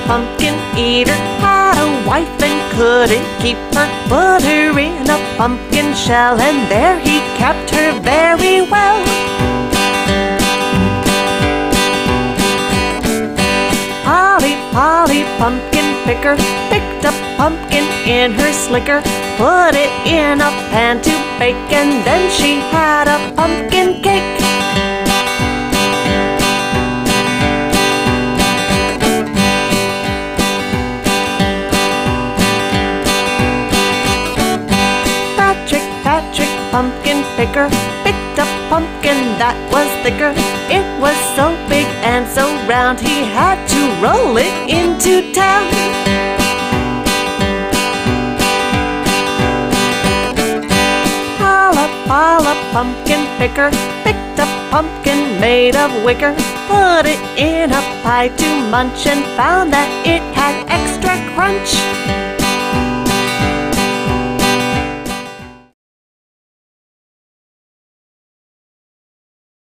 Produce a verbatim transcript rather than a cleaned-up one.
pumpkin eater had a wife and couldn't keep her. Put her in a pumpkin shell and there he kept her very well. Polly, Polly, pumpkin picker, picked a pumpkin in her slicker, put it in a pan to bake, and then she had a pumpkin cake. Patrick, Patrick, pumpkin picker, picked a pumpkin that was thicker. It was so big and so round, he had to roll it into town. Paula, Paula, pumpkin picker, picked a pumpkin made of wicker, put it in a pie to munch, and found that it had extra crunch.